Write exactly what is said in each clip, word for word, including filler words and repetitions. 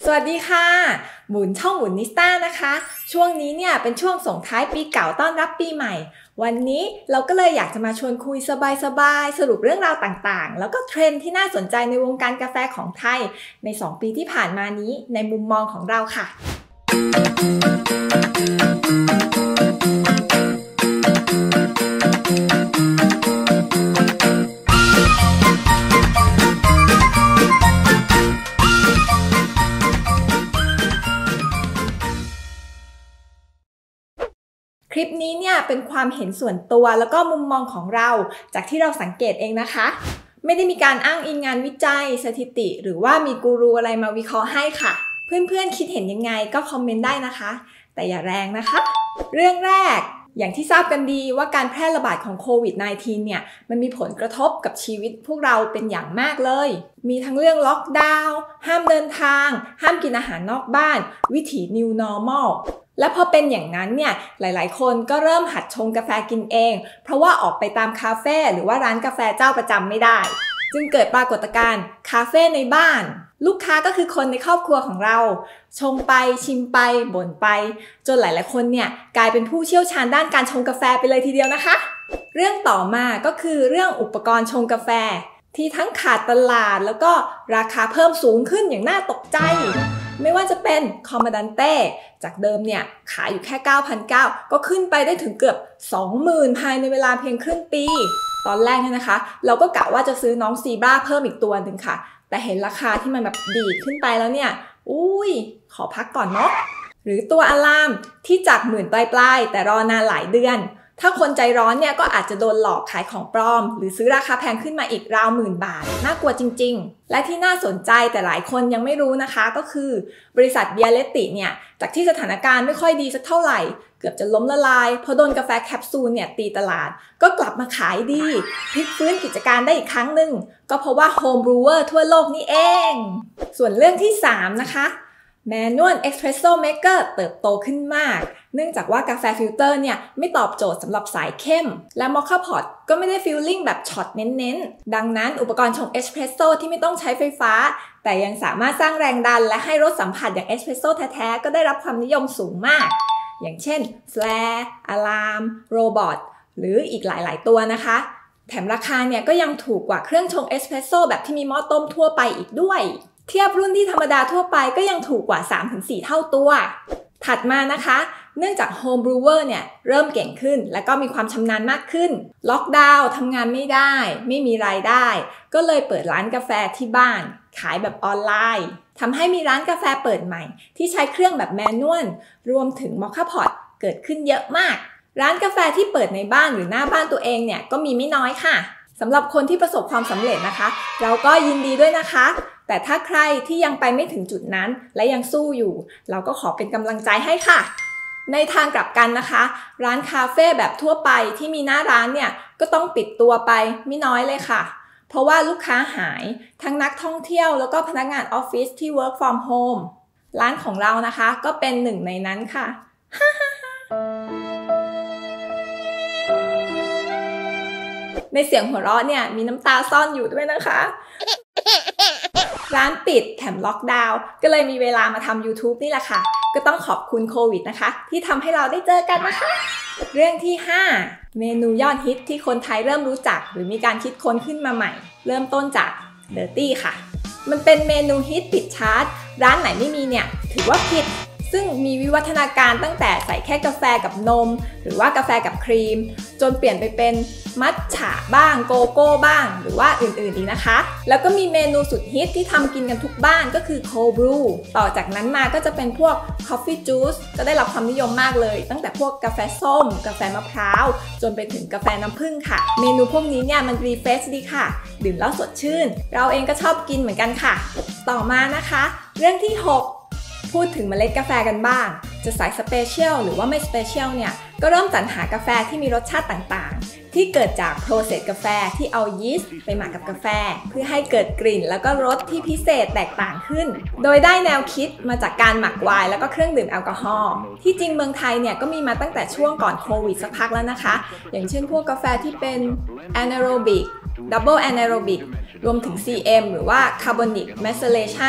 วัสดีค่ะหมุนช่องหมุนนิสต้านะคะช่วงนี้เนี่ยเป็นช่วงส่งท้ายปีเก่าต้อนรับปีใหม่วันนี้เราก็เลยอยากจะมาชวนคุยสบายๆสรุปเรื่องราวต่างๆแล้วก็เทรนด์ที่น่าสนใจในวงการกาแฟของไทยในสองปีที่ผ่านมานี้ในมุมมองของเราค่ะคลิปนี้เนี่ยเป็นความเห็นส่วนตัวแล้วก็มุมมองของเราจากที่เราสังเกตเองนะคะไม่ได้มีการอ้างอิงงานวิจัยสถิติหรือว่ามีกูรูอะไรมาวิเคราะห์ให้ค่ะเพื่อนๆคิดเห็นยังไงก็คอมเมนต์ได้นะคะแต่อย่าแรงนะคะเรื่องแรกอย่างที่ทราบกันดีว่าการแพร่ระบาดของโควิด สิบเก้า เนี่ยมันมีผลกระทบกับชีวิตพวกเราเป็นอย่างมากเลยมีทั้งเรื่องล็อกดาวน์ห้ามเดินทางห้ามกินอาหารนอกบ้านวิถี New Normalและพอเป็นอย่างนั้นเนี่ยหลายๆคนก็เริ่มหัดชงกาแฟกินเองเพราะว่าออกไปตามคาเฟ่หรือว่าร้านกาแฟเจ้าประจำไม่ได้จึงเกิดปรากฏการณ์คาเฟ่ในบ้านลูกค้าก็คือคนในครอบครัวของเราชงไปชิมไปบ่นไปจนหลายๆคนเนี่ยกลายเป็นผู้เชี่ยวชาญด้านการชงกาแฟไปเลยทีเดียวนะคะเรื่องต่อมาก็คือเรื่องอุปกรณ์ชงกาแฟที่ทั้งขาดตลาดแล้วก็ราคาเพิ่มสูงขึ้นอย่างน่าตกใจไม่ว่าจะเป็นคอมมานดันเต้จากเดิมเนี่ยขายอยู่แค่ เก้าพันเก้าร้อย ก็ขึ้นไปได้ถึงเกือบ สองหมื่น ภายในเวลาเพียงครึ่งปีตอนแรกเนี่ยนะคะเราก็กะว่าจะซื้อน้องซีบราเพิ่มอีกตัวหนึ่งค่ะแต่เห็นราคาที่มันแบบดีดขึ้นไปแล้วเนี่ยอุ้ยขอพักก่อนเนาะหรือตัวอะลามที่จากหมื่นปลายๆแต่รอนานหลายเดือนถ้าคนใจร้อนเนี่ยก็อาจจะโดนหลอกขายของปลอมหรือซื้อราคาแพงขึ้นมาอีกราวหมื่นบาทน่ากลัวจริงๆและที่น่าสนใจแต่หลายคนยังไม่รู้นะคะก็คือบริษัทเบียร์เลติเนี่ยจากที่สถานการณ์ไม่ค่อยดีสักเท่าไหร่เกือบจะล้มละลายเพราะโดนกาแฟแคปซูลเนี่ยตีตลาดก็กลับมาขายดีพลิกฟื้นกิจการได้อีกครั้งหนึ่งก็เพราะว่าโฮมบรูเวอร์ทั่วโลกนี่เองส่วนเรื่องที่สามนะคะManual Espresso Maker เติบโตขึ้นมากเนื่องจากว่ากาแฟฟิลเตอร์เนี่ยไม่ตอบโจทย์สำหรับสายเข้มและ Mocha Pot ก็ไม่ได้ฟิลลิ่งแบบช็อตเน้นๆดังนั้นอุปกรณ์ชงเอสเพรสโซ่ที่ไม่ต้องใช้ไฟฟ้าแต่ยังสามารถสร้างแรงดันและให้รสสัมผัสอย่างเอสเพรสโซ่แท้ๆก็ได้รับความนิยมสูงมากอย่างเช่น Flare Alarm Robot หรืออีกหลายๆตัวนะคะแถมราคาเนี่ยก็ยังถูกกว่าเครื่องชงเอสเพรสโซ่แบบที่มีหม้อต้มทั่วไปอีกด้วยเทียบรุ่นที่ธรรมดาทั่วไปก็ยังถูกกว่า สามถึงสี่ เท่าตัวถัดมานะคะเนื่องจากโฮมบรูเวอร์เนี่ยเริ่มเก่งขึ้นและก็มีความชำนาญมากขึ้นล็อกดาวน์ทำงานไม่ได้ไม่มีรายได้ก็เลยเปิดร้านกาแฟที่บ้านขายแบบออนไลน์ทำให้มีร้านกาแฟเปิดใหม่ที่ใช้เครื่องแบบแมนนวลรวมถึงมอคค่าพอตเกิดขึ้นเยอะมากร้านกาแฟที่เปิดในบ้านหรือหน้าบ้านตัวเองเนี่ยก็มีไม่น้อยค่ะสำหรับคนที่ประสบความสำเร็จนะคะเราก็ยินดีด้วยนะคะแต่ถ้าใครที่ยังไปไม่ถึงจุดนั้นและยังสู้อยู่เราก็ขอเป็นกำลังใจให้ค่ะในทางกลับกันนะคะร้านคาเฟ่แบบทั่วไปที่มีหน้าร้านเนี่ยก็ต้องปิดตัวไปไม่น้อยเลยค่ะเพราะว่าลูกค้าหายทั้งนักท่องเที่ยวแล้วก็พนักงานออฟฟิศที่ work from home ร้านของเรานะคะก็เป็นหนึ่งในนั้นค่ะ ในเสียงหัวเราะเนี่ยมีน้ำตาซ่อนอยู่ด้วยนะคะร้านปิดแถมล็อกดาวน์ก็เลยมีเวลามาทำ YouTube นี่แหละค่ะก็ต้องขอบคุณโควิดนะคะที่ทำให้เราได้เจอกันนะคะเรื่องที่ห้าเมนูยอดฮิตที่คนไทยเริ่มรู้จักหรือมีการคิดค้นขึ้นมาใหม่เริ่มต้นจาก Dirty ค่ะมันเป็นเมนูฮิตติดชาร์ตร้านไหนไม่มีเนี่ยถือว่าผิดซึ่งมีวิวัฒนาการตั้งแต่ใส่แค่กาแฟกับนมหรือว่ากาแฟกับครีมจนเปลี่ยนไปเป็นมัทฉะบ้างโกโก้บ้างหรือว่าอื่นๆอีกนะคะแล้วก็มีเมนูสุดฮิตที่ทำกินกันทุกบ้านก็คือโคบรูต่อจากนั้นมาก็จะเป็นพวก Coffee Juice ก็ได้รับความนิยมมากเลยตั้งแต่พวกกาแฟส้มกาแฟมะพร้าวจนไปถึงกาแฟน้ำผึ้งค่ะเมนูพวกนี้เนี่ยมันรีเฟรชดีค่ะดื่มแล้วสดชื่นเราเองก็ชอบกินเหมือนกันค่ะต่อมานะคะเรื่องที่หกพูดถึงเมล็ดกาแฟกันบ้างจะสายสเปเชียลหรือว่าไม่สเปเชียลเนี่ยก็เริ่มสรรหากาแฟที่มีรสชาติต่างๆที่เกิดจากโปรเซสกาแฟที่เอายีสต์ไปหมักกับกาแฟเพื่อให้เกิดกลิ่นแล้วก็รสที่พิเศษแตกต่างขึ้นโดยได้แนวคิดมาจากการหมักไวน์แล้วก็เครื่องดื่มแอลกอฮอล์ที่จริงเมืองไทยเนี่ยก็มีมาตั้งแต่ช่วงก่อนโควิดสักพักแล้วนะคะอย่างเช่นพวกกาแฟที่เป็น Anaerobic Double Anaerobic รวมถึง ซี เอ็ม หรือว่า Carbonic Methylation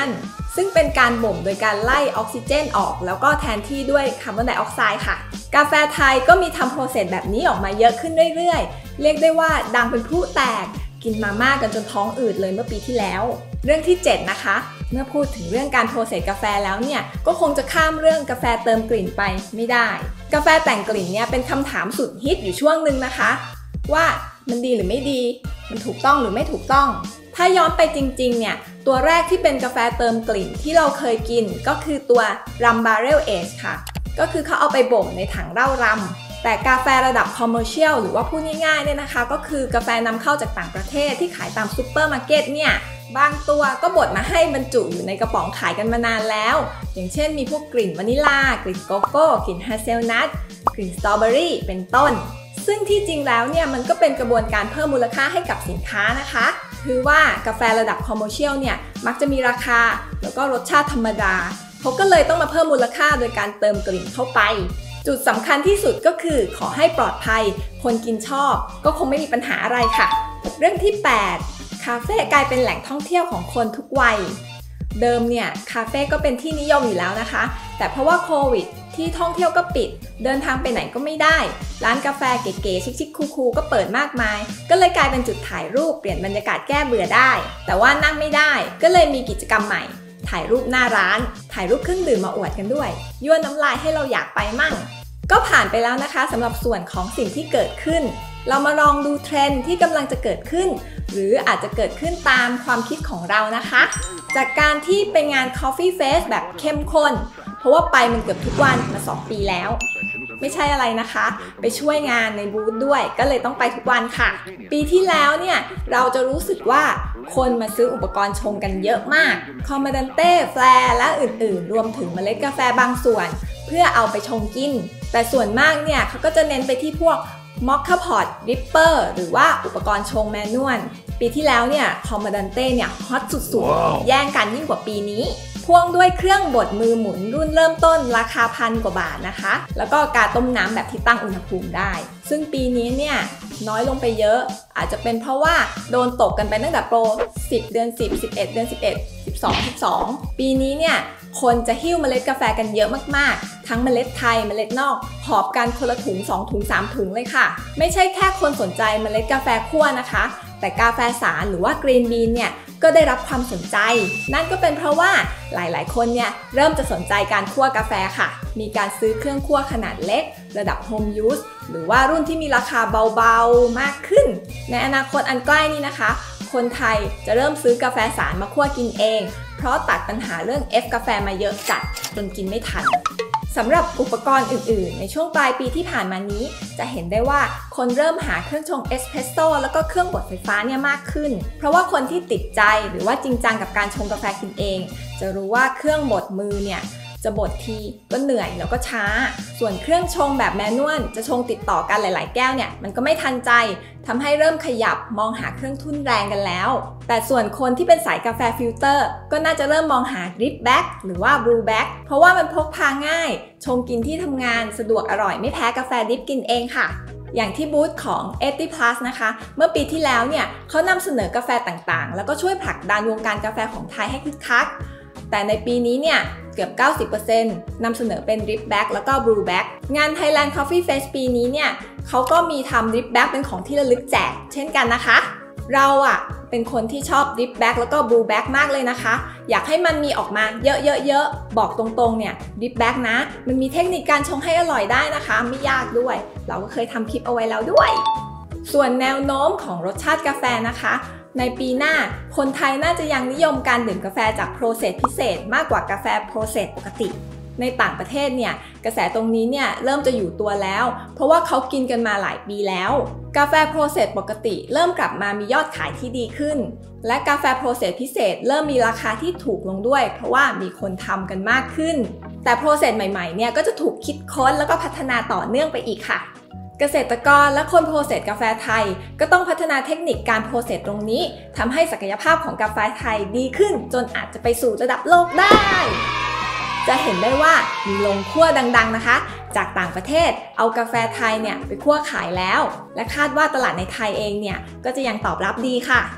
ซึ่งเป็นการบ่มโดยการไล่ออกซิเจนออกแล้วก็แทนที่ด้วยคาร์บอนไดออกไซด์ค่ะกาแฟไทยก็มีทำโปรเซสแบบนี้ออกมาเยอะขึ้นเรื่อยๆเรียกได้ว่าดังเป็นพลุแตกกินมาม่ากันจนท้องอืดเลยเมื่อปีที่แล้วเรื่องที่เจ็ดนะคะเมื่อพูดถึงเรื่องการโปรเซสกาแฟแล้วเนี่ยก็คงจะข้ามเรื่องกาแฟเติมกลิ่นไปไม่ได้กาแฟแต่งกลิ่นเนี่ยเป็นคำถามสุดฮิตอยู่ช่วงหนึ่งนะคะว่ามันดีหรือไม่ดีมันถูกต้องหรือไม่ถูกต้องถ้าย้อนไปจริงๆเนี่ยตัวแรกที่เป็นกาแฟเติมกลิ่นที่เราเคยกินก็คือตัวรัมบาเรลเอจค่ะก็คือเขาเอาไปบ่มในถังเหล้ารำแต่กาแฟระดับคอมเมอร์เชียลหรือว่าพูดง่ายๆเนี่ยนะคะก็คือกาแฟนำเข้าจากต่างประเทศที่ขายตามซูเปอร์มาร์เก็ตเนี่ยบางตัวก็บดมาให้บรรจุอยู่ในกระป๋องขายกันมานานแล้วอย่างเช่นมีพวกกลิ่นวานิลากลิ่นโกโก้กลิ่นฮาเซลนัทกลิ่นสตรอเบอรี่เป็นต้นซึ่งที่จริงแล้วเนี่ยมันก็เป็นกระบวนการเพิ่มมูลค่าให้กับสินค้านะคะคือว่ากาแฟระดับคอมเมอร์เชียลเนี่ยมักจะมีราคาแล้วก็รสชาติธรรมดาเขาก็เลยต้องมาเพิ่มมูลค่าโดยการเติมกลิ่นเข้าไปจุดสำคัญที่สุดก็คือขอให้ปลอดภัยคนกินชอบก็คงไม่มีปัญหาอะไรค่ะเรื่องที่แปดคาเฟ่กลายเป็นแหล่งท่องเที่ยวของคนทุกวัยเดิมเนี่ยคาเฟ่ก็เป็นที่นิยมอยู่แล้วนะคะแต่เพราะว่าโควิดที่ท่องเที่ยวก็ปิดเดินทางไปไหนก็ไม่ได้ร้านกาแฟเก๋ๆชิคๆคูลๆก็เปิดมากมายก็เลยกลายเป็นจุดถ่ายรูปเปลี่ยนบรรยากาศแก้เบื่อได้แต่ว่านั่งไม่ได้ก็เลยมีกิจกรรมใหม่ถ่ายรูปหน้าร้านถ่ายรูปเครื่องดื่มมาอวดกันด้วยยั่วน้ำลายให้เราอยากไปมั่งก็ผ่านไปแล้วนะคะสำหรับส่วนของสิ่งที่เกิดขึ้นเรามาลองดูเทรนด์ที่กำลังจะเกิดขึ้นหรืออาจจะเกิดขึ้นตามความคิดของเรานะคะจากการที่ไปงาน Coffee Fest แบบเข้มข้นเพราะว่าไปมันเกือบทุกวันมาสองปีแล้วไม่ใช่อะไรนะคะไปช่วยงานในบูธด้วยก็เลยต้องไปทุกวันค่ะปีที่แล้วเนี่ยเราจะรู้สึกว่าคนมาซื้ออุปกรณ์ชงกันเยอะมากคอมมานดันเต้แฟร์และอื่นๆรวมถึงเมล็ดกาแฟบางส่วนเพื่อเอาไปชงกินแต่ส่วนมากเนี่ยเขาก็จะเน้นไปที่พวกมอคค่าพอตริปเปอร์หรือว่าอุปกรณ์ชงแมนนวลปีที่แล้วเนี่ยคอมมานดันเต้เนี่ยฮอตสุดๆแย่งกันยิ่งกว่าปีนี้พ่วงด้วยเครื่องบดมือหมุนรุ่นเริ่มต้นราคาพันกว่าบาทนะคะแล้วก็การต้มน้ำแบบที่ตั้งอุณหภูมิได้ซึ่งปีนี้เนี่ยน้อยลงไปเยอะอาจจะเป็นเพราะว่าโดนตกกันไปตั้งแต่โปรสิบเดือนสิบ สิบเอ็ดเดือนสิบเอ็ด สิบสอง สิบสองปีนี้เนี่ยคนจะหิ้วเมล็ดกาแฟกันเยอะมากๆทั้งเมล็ดไทยเมล็ดนอกหอบกันคนละถุงสองถุงสามถุงเลยค่ะไม่ใช่แค่คนสนใจเมล็ดกาแฟคั่วนะคะแต่กาแฟสารหรือว่ากรีนบีนเนี่ยก็ได้รับความสนใจนั่นก็เป็นเพราะว่าหลายๆคนเนี่ยเริ่มจะสนใจการคั่วกาแฟค่ะมีการซื้อเครื่องคั่วขนาดเล็กระดับโฮมยูสหรือว่ารุ่นที่มีราคาเบาๆมากขึ้นในอนาคตอันใกล้นี้นะคะคนไทยจะเริ่มซื้อกาแฟสารมาคั่วกินเองเพราะตัดปัญหาเรื่อง F กาแฟมาเยอะจัดจนกินไม่ทันสำหรับอุปกรณ์อื่นๆในช่วงปลายปีที่ผ่านมานี้จะเห็นได้ว่าคนเริ่มหาเครื่องชงเอสเพรสโซ่แล้วก็เครื่องบดไฟฟ้าเนี่ยมากขึ้นเพราะว่าคนที่ติดใจหรือว่าจริงจังกับการชงกาแฟกินเองจะรู้ว่าเครื่องบดมือเนี่ยจะบดทีก็เหนื่อยแล้วก็ช้าส่วนเครื่องชงแบบแมนนวลจะชงติดต่อกันหลายๆแก้วเนี่ยมันก็ไม่ทันใจทำให้เริ่มขยับมองหาเครื่องทุ่นแรงกันแล้วแต่ส่วนคนที่เป็นสายกาแฟฟิลเตอร์ก็น่าจะเริ่มมองหาดริปแบ็กหรือว่าบลูแบ็กเพราะว่ามันพกพาง่ายชงกินที่ทำงานสะดวกอร่อยไม่แพ้กาแฟดริปกินเองค่ะอย่างที่บูธของ เอตี้ พลัส นะคะเมื่อปีที่แล้วเนี่ยเขานำเสนอกาแฟต่างๆแล้วก็ช่วยผลักดันวงการกาแฟของไทยให้คึกคักแต่ในปีนี้เนี่ยเกือบ เก้าสิบเปอร์เซ็นต์ นำเสนอเป็น Drip Bag แล้วก็ Brew Bag งาน Thailand Coffee Fest ปีนี้เนี่ยเขาก็มีทำ Drip Bag เป็นของที่ระลึกแจกเช่นกันนะคะเราอ่ะเป็นคนที่ชอบ Drip Bag แล้วก็ Brew Bag มากเลยนะคะอยากให้มันมีออกมาเยอะๆๆบอกตรงๆเนี่ย Drip Bag นะมันมีเทคนิคการชงให้อร่อยได้นะคะไม่ยากด้วยเราก็เคยทำคลิปเอาไว้แล้วด้วยส่วนแนวโน้มของรสชาติกาแฟนะคะในปีหน้าคนไทยน่าจะยังนิยมการดื่มกาแฟจากโปรเซสพิเศษมากกว่ากาแฟโปรเซสปกติในต่างประเทศเนี่ยกระแสตรงนี้เนี่ยเริ่มจะอยู่ตัวแล้วเพราะว่าเขากินกันมาหลายปีแล้วกาแฟโปรเซสปกติเริ่มกลับมามียอดขายที่ดีขึ้นและกาแฟโปรเซสพิเศษเริ่มมีราคาที่ถูกลงด้วยเพราะว่ามีคนทำกันมากขึ้นแต่โปรเซสใหม่ๆเนี่ยก็จะถูกคิดค้นแล้วก็พัฒนาต่อเนื่องไปอีกค่ะเกษตรกรและคนโปรเซสกาแฟไทยก็ต้องพัฒนาเทคนิคการโปรเซสตรงนี้ทำให้ศักยภาพของกาแฟไทยดีขึ้นจนอาจจะไปสู่ระดับโลกได้จะเห็นได้ว่ามีโรงคั่วดังๆนะคะจากต่างประเทศเอากาแฟไทยเนี่ยไปคั่วขายแล้วและคาดว่าตลาดในไทยเองเนี่ยก็จะยังตอบรับดีค่ะ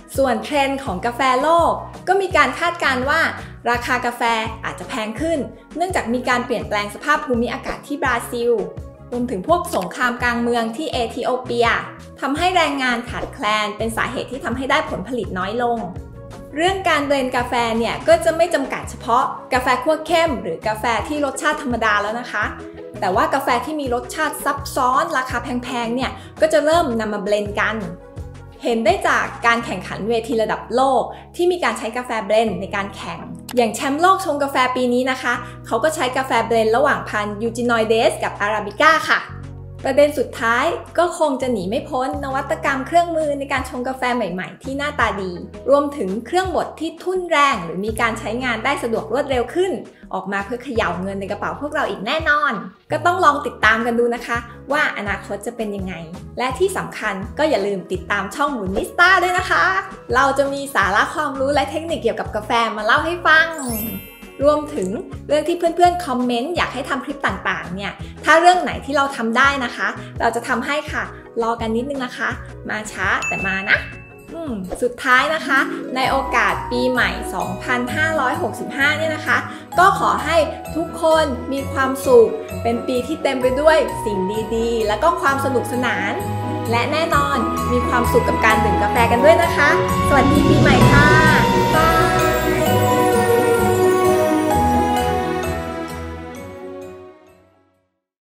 ส่วนเทรนด์ของกาแฟโลกก็มีการคาดการณ์ว่าราคากาแฟอาจจะแพงขึ้นเนื่องจากมีการเปลี่ยนแปลงสภาพภูมิอากาศที่บราซิลรวมถึงพวกสงครามกลางเมืองที่เอธิโอเปียทำให้แรงงานขาดแคลนเป็นสาเหตุที่ทำให้ได้ผลผลิตน้อยลงเรื่องการเบลนด์กาแฟเนี่ยก็จะไม่จำกัดเฉพาะกาแฟคั่วเข้มหรือกาแฟที่รสชาติธรรมดาแล้วนะคะแต่ว่ากาแฟที่มีรสชาติซับซ้อนราคาแพงๆเนี่ยก็จะเริ่มนำมาเบลนด์กันเห็นได้จากการแข่งขันเวทีระดับโลกที่มีการใช้กาแฟเบลนด์ในการแข่งอย่างแชมป์โลกชงกาแฟปีนี้นะคะเขาก็ใช้กาแฟเบลนด์ระหว่างพันธุ์ยูจินอยเดสกับอาราบิก้าค่ะประเด็นสุดท้ายก็คงจะหนีไม่พ้นนวัตกรรมเครื่องมือในการชงกาแฟใหม่ๆที่หน้าตาดีรวมถึงเครื่องบดที่ทุ่นแรงหรือมีการใช้งานได้สะดวกรวดเร็วขึ้นออกมาเพื่อเขย่าเงินในกระเป๋าพวกเราอีกแน่นอนก็ต้องลองติดตามกันดูนะคะว่าอนาคตจะเป็นยังไงและที่สำคัญก็อย่าลืมติดตามช่องบุญนิสต้าด้วยนะคะเราจะมีสาระความรู้และเทคนิคเกี่ยวกับกาแฟมาเล่าให้ฟังรวมถึงเรื่องที่เพื่อนๆคอมเมนต์อยากให้ทำคลิปต่างๆเนี่ยถ้าเรื่องไหนที่เราทำได้นะคะเราจะทำให้ค่ะรอกันนิดนึงนะคะมาช้าแต่มานะอืมสุดท้ายนะคะในโอกาสปีใหม่ สองพันห้าร้อยหกสิบห้า เนี่ยนะคะก็ขอให้ทุกคนมีความสุขเป็นปีที่เต็มไปด้วยสิ่งดีๆและก็ความสนุกสนานและแน่นอนมีความสุขกับการดื่มกาแฟกันด้วยนะคะสวัสดีปีใหม่ค่ะ